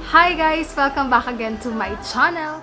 Hi guys! Welcome back again to my channel!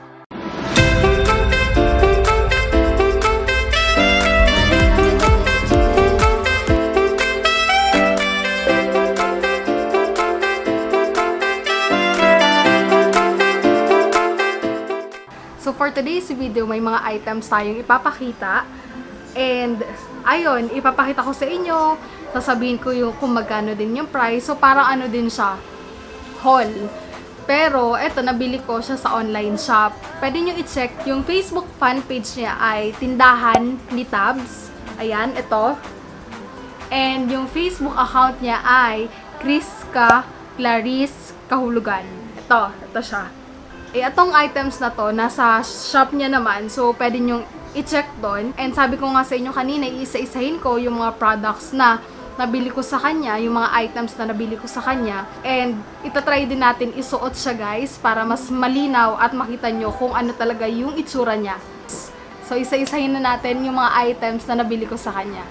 So for today's video, may mga items tayong ipapakita. And ayun, ipapakita ko sa inyo. Sasabihin ko yung kung magkano din yung price. So parang ano din siya, haul. Pero eto, nabili ko siya sa online shop. Pwede nyo i-check. Yung Facebook fan page niya ay Tindahan ni Tabs. Ayan, ito. And yung Facebook account niya ay Criska Clarice Kahulugan. Ito siya. Itong items na to, nasa shop niya naman. So, pwede nyong i-check doon. And sabi ko nga sa inyo kanina, iisa-isahin ko yung mga products na nabili ko sa kanya, yung mga items na nabili ko sa kanya. And itatry din natin isuot siya guys, para mas malinaw at makita nyo kung ano talaga yung itsura niya. So, isa-isahin na natin yung mga items na nabili ko sa kanya.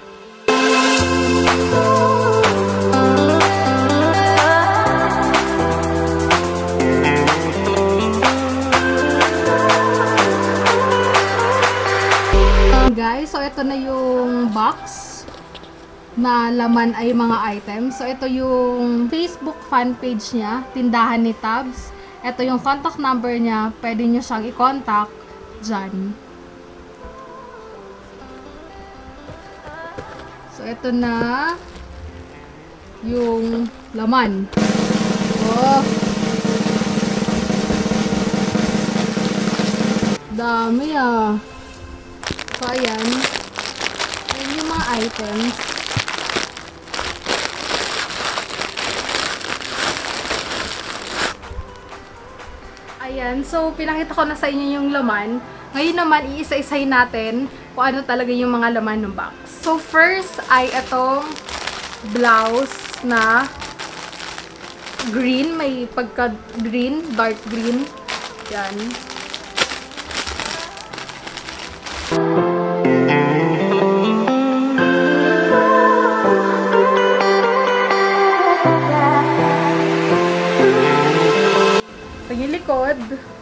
Guys, so ito na yung box na laman ay mga items. So ito yung Facebook fan page niya, Tindahan ni Tabs. Ito yung contact number niya, pwede nyo siyang i-contact dyan. So ito na yung laman. Oh, dami ah. So, ayan. Ayan yung mga items. Ayan. So, pinakita ko na sa inyo yung laman. Ngayon naman, iisa-isahin natin kung ano talaga yung mga laman ng box. So, first ay itong blouse na green. May pagka-green, dark green. Yan. Likod.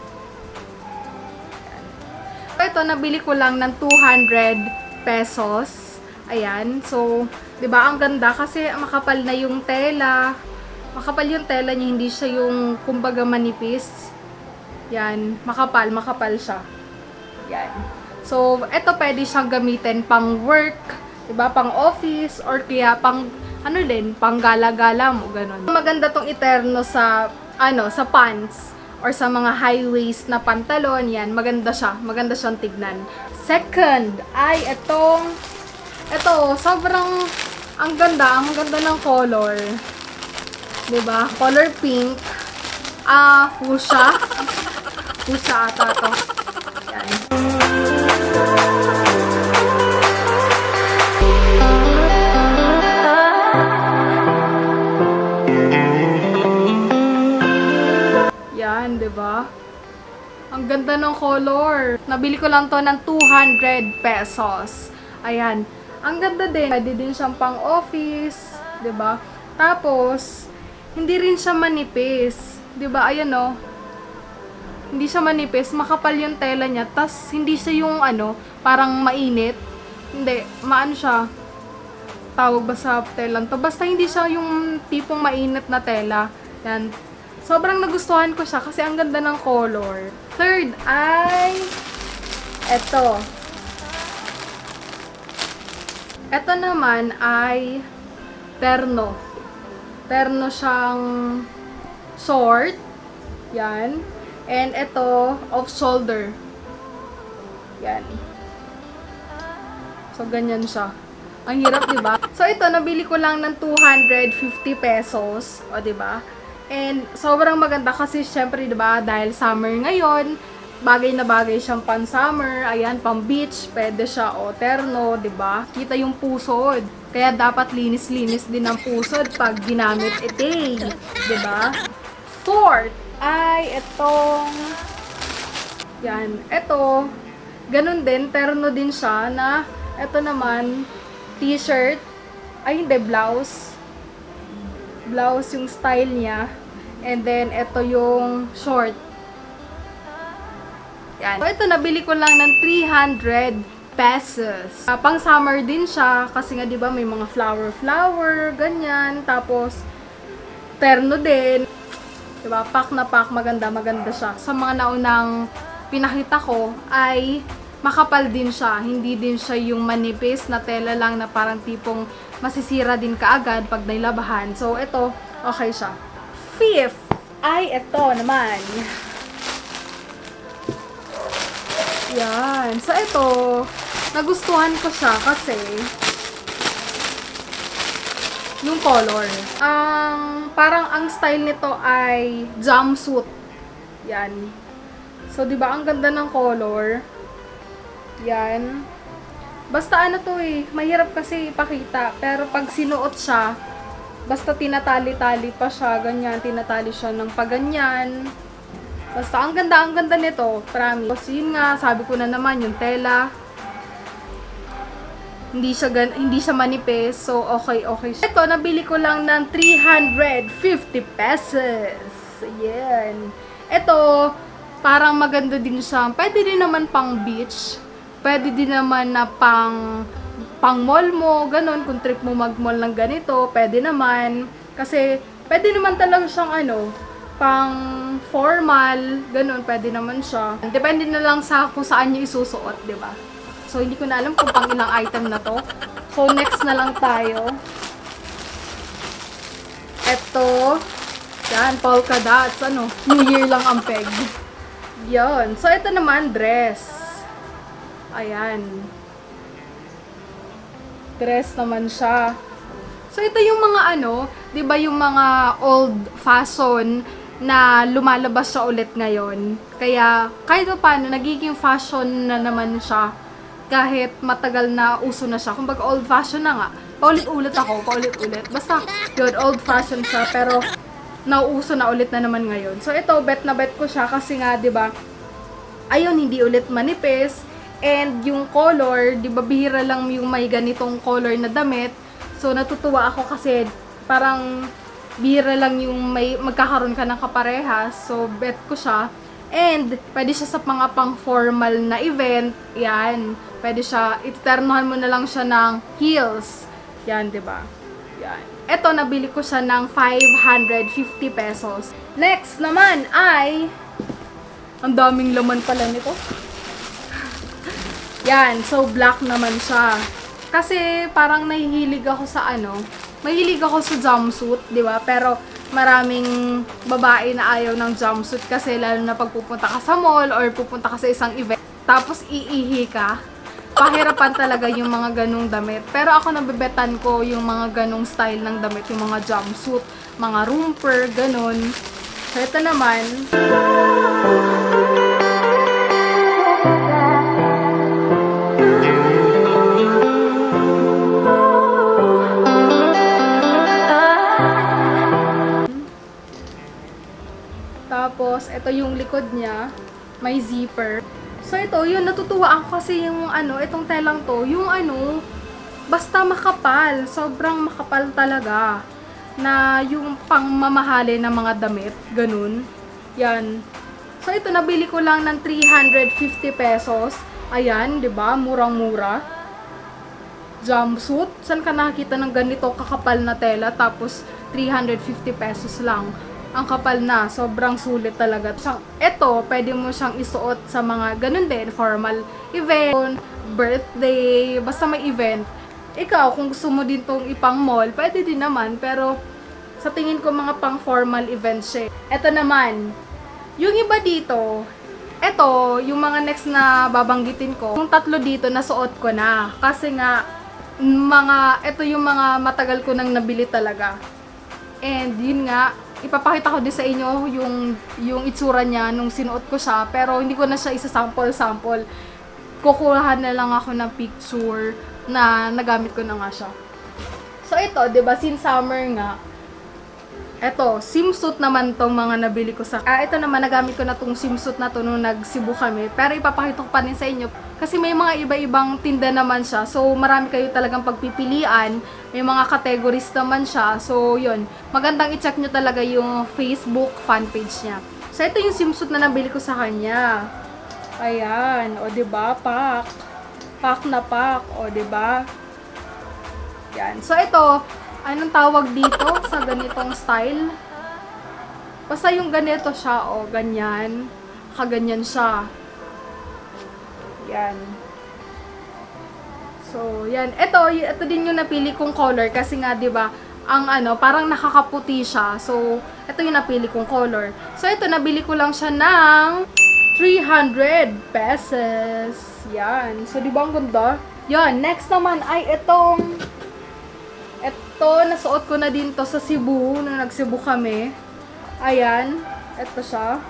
Ito, nabili ko lang ng 200 pesos. Ayan. So, 'di ba ang ganda kasi makapal na yung tela. Makapal yung tela niya, hindi siya yung kumbaga manipis. Yan, makapal siya. Yan. So, ito pwede siyang gamitin pang work, 'di ba? Pang office or kaya pang ano din, pang gala-gala mo, ganun. Maganda tong iterno sa sa pants or sa mga high waist na pantalon, yan, maganda siya. Maganda siyang tignan. Second, ay ito, sobrang, ang ganda ng color. Diba? Color pink. Fuchsia. Fuchsia ata to. Yan. Yan, diba? Ang ganda ng color. Nabili ko lang to ng 200 pesos. Ayan. Ang ganda din. Pwede din siyang pang office. Diba? Tapos, hindi rin siya manipis. Diba? Ayan o. Hindi siya manipis. Makapal yung tela niya. Tas, hindi siya yung parang mainit. Hindi. Maano siya? Tawag ba sa telang to? Basta hindi siya yung tipong mainit na tela. Yan. Sobrang nagustuhan ko siya kasi ang ganda ng color. Third ay eto. Eto naman ay terno. Terno siyang short. Yan. And eto off shoulder. Yan. So ganyan siya. Ang hirap, 'di ba? So ito nabili ko lang ng 250 pesos, o 'di ba? And sobrang maganda kasi syempre 'di ba dahil summer ngayon, bagay na bagay siyang pan-summer, ayan, pang-beach, pwede siya o terno, 'di ba? Kita yung pusod. Kaya dapat linis-linis din ang pusod pag ginamit ito, 'di ba? Fourth ay itong yan, ito ganun din, terno din siya na ito naman t-shirt, ay hindi, blouse yung style niya. And then, ito yung short. Yan. So, ito, nabili ko lang ng 300 pesos. Pang summer din siya, kasi nga, di ba, may mga flower, ganyan. Tapos, terno din. Diba, pack na pack, maganda siya. Sa mga naunang pinakita ko, ay makapal din siya. Hindi din siya yung manipis na tela lang na parang tipong masisira din kaagad pag nailabahan. So, ito, okay siya. Fifth, ay ito naman. Yan. So, ito, nagustuhan ko siya kasi yung color. Parang ang style nito ay jumpsuit. Yan. So, di ba ang ganda ng color? Yan. Basta ano to eh, mahirap kasi ipakita. Pero pag sinuot siya, basta tinatali-tali pa siya, ganyan, tinatali siya ng paganyan. Basta ang ganda nito, promise. So, yun nga, sabi ko na naman, yung tela, hindi siya manipis, so okay siya. Ito, nabili ko lang ng 350 pesos. Ayan. Ito, parang maganda din siya. Pwede din naman pang beach. Pwede din naman na pang mall mo, ganun. Kung trip mo mag-mall ng ganito, pwede naman. Kasi, pwede naman talaga siyang pang formal, ganun, pwede naman siya. Depende na lang sa kung saan nyo isusuot, di ba? So, hindi ko na alam kung pang ilang item na to. So, next na lang tayo. Ito. Yan, polka dots. New Year lang ang peg. Yan. So, ito naman, dress. Ayan. Dress naman siya. So, ito yung mga di ba yung mga old fashion na lumalabas siya ulit ngayon. Kaya, kahit paano, nagiging fashion na naman siya. Kahit matagal na uso na siya. Kumbaga old fashion na nga. Paulit-ulit. Basta yun, old fashion siya. Pero nauuso na ulit na naman ngayon. So ito, bet na bet ko siya kasi nga, 'di ba? Ayun, hindi ulit manipis. And yung color, 'di ba, bihira lang yung may ganitong color na damit. So natutuwa ako kasi parang bihira lang yung may magkakaroon ka ng kaparehas. So bet ko siya. And pwede siya sa mga pang-formal na event. Yan. Pwede siya, iternohan mo na lang siya ng heels. Yan, 'di ba? Yan. Ito, nabili ko siya ng 550 pesos. Next naman ay, ang daming laman pala nito. Yan. So, black naman siya. Kasi, parang nahihilig ako sa mahilig ako sa jumpsuit, 'di ba? Pero, maraming babae na ayaw ng jumpsuit kasi lalo na pag pupunta ka sa mall or pupunta ka sa isang event, tapos iihi ka. Pahirapan talaga yung mga ganong damit. Pero ako nabebetan ko yung mga ganong style ng damit, yung mga jumpsuit, mga romper, ganon. So, ito naman. Tapos, ito yung likod niya. May zipper. So, ito, yun, natutuwa ako kasi yung, itong telang to, yung basta makapal. Sobrang makapal talaga. Na yung pangmamahali ng mga damit. Ganun. Yan. So, ito, nabili ko lang ng 350 pesos. Ayan, 'di ba? Murang-mura. Jumpsuit. Saan ka nakakita ng ganito kakapal na tela? Tapos, 350 pesos lang. Ang kapal na, sobrang sulit talaga. Ito, pwede mo siyang isuot sa mga ganun din, formal event, birthday, basta may event. Ikaw, kung gusto mo din tong ipang mall, pwede din naman, pero sa tingin ko mga pang formal event siya. Ito naman, yung iba dito, ito, yung mga next na babanggitin ko, yung tatlo dito, nasuot ko na. Kasi nga, ito yung mga matagal ko nang nabili talaga. And yun nga, ipapakita ko din sa inyo yung itsura niya nung sinuot ko siya, pero hindi ko na siya isa-sample. Kukuha na lang ako ng picture na nagamit ko na nga siya. So ito, 'di ba, since summer nga, ito, swimsuit naman tong mga nabili ko sa... ito naman, nagamit ko na tong swimsuit na to nung nag-Cebu kami, pero ipapakita ko pa rin sa inyo Kasi may mga iba-ibang tinda naman siya. So, marami kayo talagang pagpipilian. May mga categories naman siya. So, yun. Magandang i-check nyo talaga yung Facebook fan page niya. So, ito yung swimsuit na nabili ko sa kanya. Ayan. O, diba? Pack. Pack na pack. O, diba? Yan. So, ito, anong tawag dito sa ganitong style? Basta yung ganito siya, o, ganyan. Kaganyan siya. Yan. So, yan. Ito din yung napili kong color kasi nga, 'di ba, ang parang nakakaputi siya. So, ito yung napili kong color. So, ito nabili ko lang siya ng 300 pesos. Yan. So, 'di ba ang ganda? Yan, next naman ay ito, nasuot ko na din to sa Cebu, nung nag-Cebu kami. Ayan, ito siya.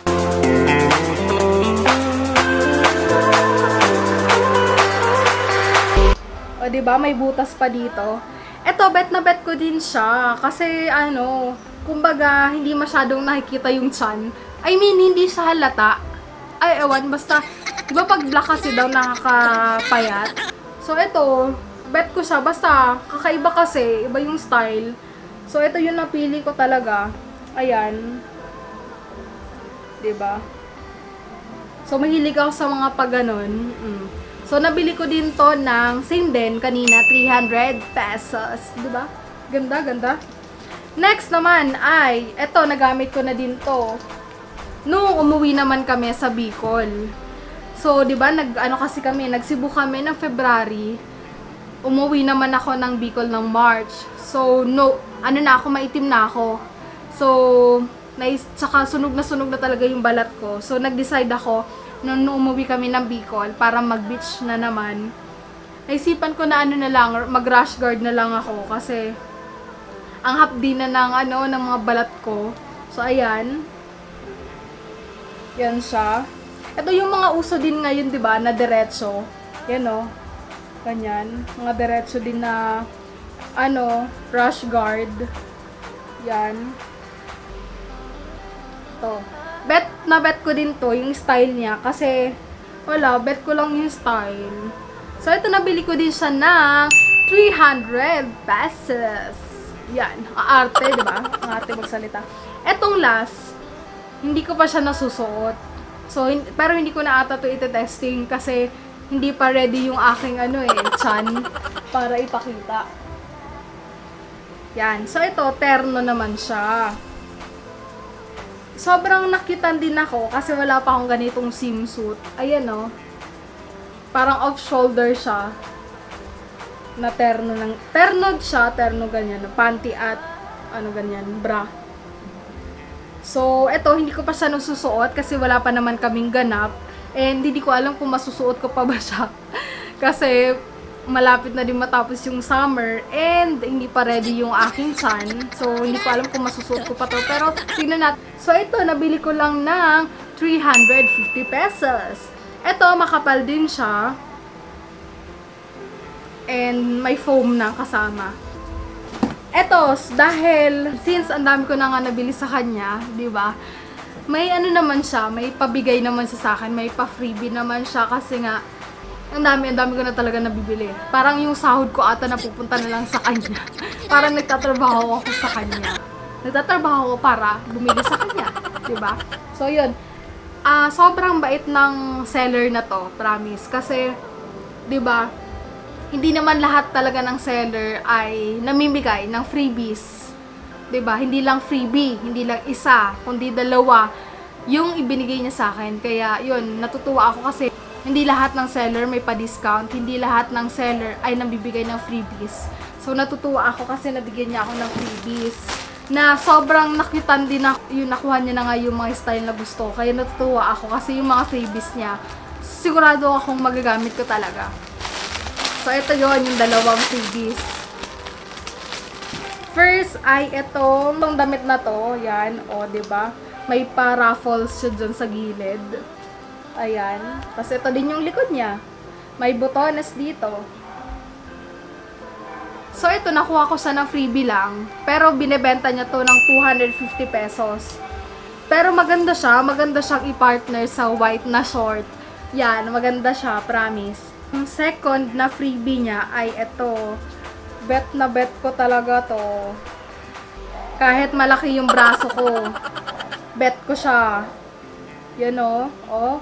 O, diba? May butas pa dito. Eto, bet na bet ko din siya. Kasi, kumbaga, hindi masyadong nakikita yung tiyan. I mean, hindi siya halata. Ay, ewan, basta, diba pag black kasi daw nakakapayat? So, eto, bet ko siya. Basta, kakaiba kasi, iba yung style. So, ito yung napili ko talaga. Ayan. Diba? So, mahilig ako sa mga pag-ganon. So, nabili ko din to ng same din kanina, 300 pesos. Diba? Ganda, ganda. Next naman ay, eto, nagamit ko na din to nung umuwi naman kami sa Bicol. So, diba, kasi kami, nag-Cebu kami ng February. Umuwi naman ako ng Bicol ng March. So, maitim na ako. So, tsaka sunog na talaga yung balat ko. So, nag-decide ako, nung umuwi kami ng Bicol para mag-beach na naman, naisipan ko na mag-rash guard na lang ako kasi ang hapdi na ng mga balat ko. So, ayan. Yan siya. Ito yung mga uso din ngayon, di ba, na diretso. Yan, o. Ganyan. Mga diretso din na, rash guard. Yan. Ito. Bet ko din to, yung style niya. Kasi, bet ko lang yung style. So, ito nabili ko din siya ng 300 pesos. Yan. Aarte, diba? Ang arte magsalita. Etong last, hindi ko pa siya nasusuot. So, pero hindi ko na ata to ite-testing kasi hindi pa ready yung aking tiyan para ipakita. Yan. So, ito, terno naman siya. Sobrang nakitan din ako kasi wala pa akong ganitong swimsuit. Ayan, o. Parang off-shoulder siya. Na terno siya, terno ganyan. Panty at, ganyan, bra. So, eto, hindi ko pa siya nasusuot kasi wala pa naman kaming ganap. And hindi ko alam kung masusuot ko pa ba siya. Kasi, malapit na din matapos yung summer and hindi pa ready yung aking tiyan. So, hindi ko alam kung masusuot ko pa to. Pero, tingnan natin. So, ito, nabili ko lang ng 350 pesos. Ito, makapal din siya. And, may foam na kasama. Ito, dahil, since ang dami ko na nga nabili sa kanya, di ba? May naman siya, may pabigay naman siya sa akin, may pa-freebie naman siya kasi nga, ang dami ko na talaga nabibili. Parang yung sahod ko ata napupunta na lang sa kanya. Parang nagtatrabaho ako sa kanya. Nagtatrabaho ako para bumili sa kanya. Diba? So, yun. Sobrang bait ng seller na to. Promise. Kasi, diba, hindi naman lahat talaga ng seller ay namimigay ng freebies. Diba? Hindi lang freebie. Hindi lang isa. Kundi dalawa yung ibinigay niya sa akin. Kaya, yun. Natutuwa ako kasi hindi lahat ng seller may pa-discount. Hindi lahat ng seller ay nabibigay ng freebies. So, natutuwa ako kasi nabigyan niya ako ng freebies. Na sobrang nakitan din ako. Yung nakuha niya na nga yung mga style na gusto. Kaya natutuwa ako kasi yung mga freebies niya, sigurado akong magagamit ko talaga. So, ito yon yung dalawang freebies. First ay itong damit na to. Yan. O, diba? May pa-raffles siya dyan sa gilid. Ayan. Tapos ito din yung likod niya. May botones dito. So, ito, nakuha ko siya ng freebie lang. Pero, binibenta niya to ng 250 pesos. Pero, maganda siya. Maganda siyang i-partner sa white na short. Yan, maganda siya, promise. Ang second na freebie niya ay ito. Bet na bet ko talaga to. Kahit malaki yung braso ko, bet ko siya. Yan o. Oh.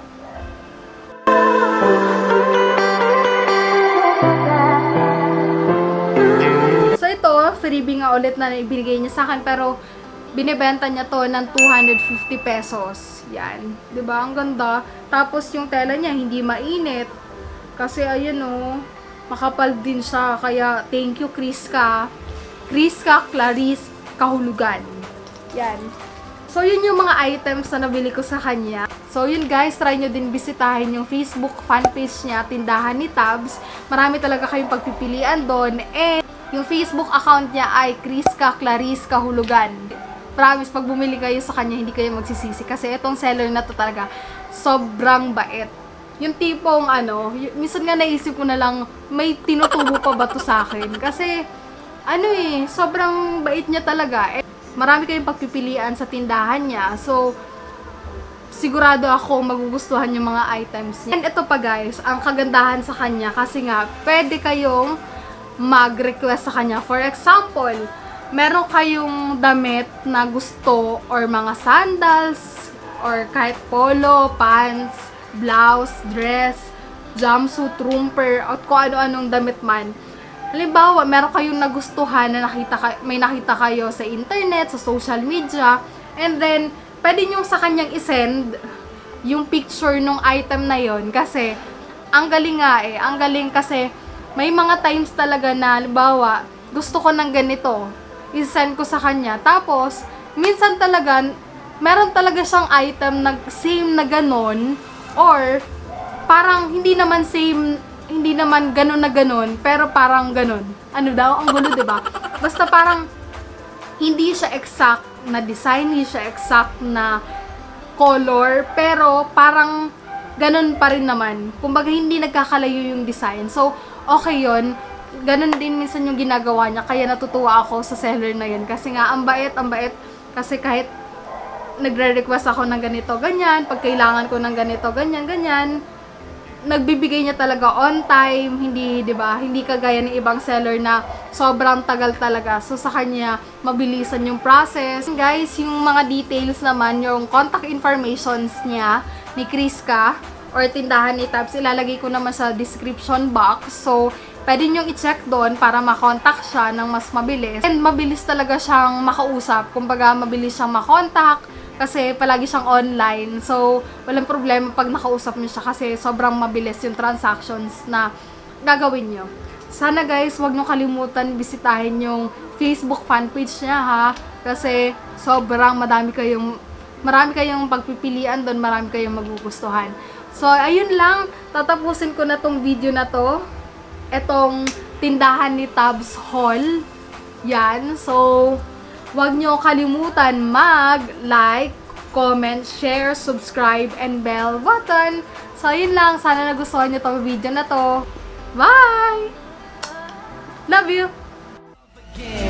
So ito, freebie nga ulit na ibigay niya sa akin, pero binibenta niya to ng 250 pesos. Yan. 'Di ba? Ang ganda. Tapos yung tela niya hindi mainit. Kasi ayun oh, makapal din siya. Kaya thank you Criska. Criska Clarice Kahulugan. Yan. So yun yung mga items na nabili ko sa kanya. So yun guys, try nyo din bisitahin yung Facebook fanpage niya, Tindahan ni Tabs. Marami talaga kayong pagpipilian doon. And yung Facebook account niya ay Criska Clarice Kahulugan. Promise, pag bumili kayo sa kanya, hindi kayo magsisisi. Kasi itong seller na to talaga, sobrang bait. Yung tipong ano, minsan nga naisip ko na lang, may tinutubo pa ba to sa akin? Kasi, ano eh, sobrang bait niya talaga. Eh, marami kayong pagpipilian sa tindahan niya. So, sigurado ako magugustuhan yung mga items niya. And ito pa guys, ang kagandahan sa kanya, kasi nga, pwede kayong mag-request sa kanya. For example, meron kayong damit na gusto or mga sandals or kahit polo, pants, blouse, dress, jumpsuit, romper, at kung ano-anong damit man. Halimbawa, meron kayong nagustuhan na may nakita kayo sa internet, sa social media, and then, pwede nyo sa kanyang isend yung picture ng item na yon. Kasi, ang galing nga eh. Ang galing kasi, may mga times talaga na, halimbawa, gusto ko ng ganito. I-send ko sa kanya. Tapos, minsan talaga, meron talaga siyang item na same na ganon, or parang hindi naman same, hindi naman ganon na ganon, pero parang ganon. Ano daw? Ang gulo, diba? Basta parang hindi siya exact na design, hindi siya exact na color, pero parang ganon pa rin naman. Kumbaga, hindi nagkakalayo yung design. So, okay yun. Ganon din minsan yung ginagawa niya, kaya natutuwa ako sa seller na yun. Kasi nga, ang bait, kasi kahit nagre-request ako ng ganito, ganyan, pag kailangan ko ng ganito, ganyan, ganyan, nagbibigay niya talaga on time, hindi, 'di ba? Hindi kagaya ng ibang seller na sobrang tagal talaga. So sa kanya, mabilisan yung process. Guys, yung mga details naman, yung contact informations niya ni Criska or Tindahan ni Tabs, ilalagay ko naman sa description box. So, pwede nyo i-check doon para makontak siya ng mas mabilis. And mabilis talaga siyang makausap. Kumbaga, mabilis siyang makontak kasi palagi siyang online. So, walang problema pag nakausap niyo siya kasi sobrang mabilis yung transactions na gagawin nyo. Sana guys, wag nyo kalimutan bisitahin yung Facebook fanpage niya ha. Kasi sobrang marami kayong pagpipilian doon, marami kayong magugustuhan. So, ayun lang. Tatapusin ko na tong video na to. Etong Tindahan ni Tabs haul. Yan. So, huwag nyo kalimutan mag-like, comment, share, subscribe, and bell button. So, yun lang. Sana nagustuhan nyo tong video na to. Bye! Love you!